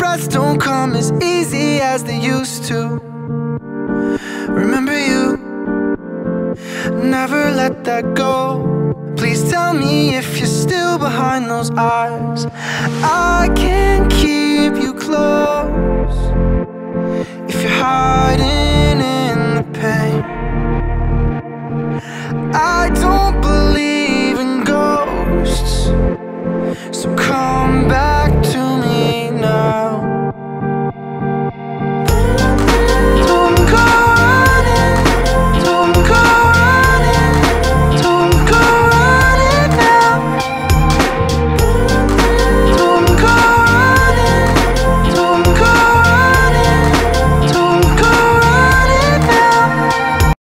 breaths don't come as easy as they used to. Remember you, never let that go. Please tell me if you're still behind those eyes. I can't keep